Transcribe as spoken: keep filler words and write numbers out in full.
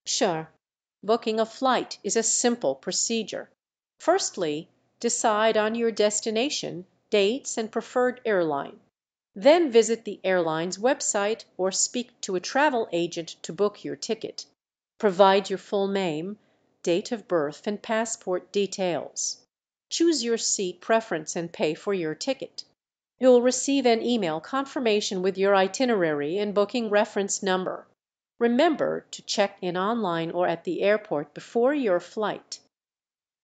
Sure. Booking a flight is a simple procedure. Firstly, decide on your destination, dates, and preferred airline. Then visit the airline's website or speak to a travel agent to book your ticket. Provide your full name, date of birth, and passport details. Choose your seat preference and pay for your ticket. You'll receive an email confirmation with your itinerary and booking reference number. Remember to check in online or at the airport before your flight.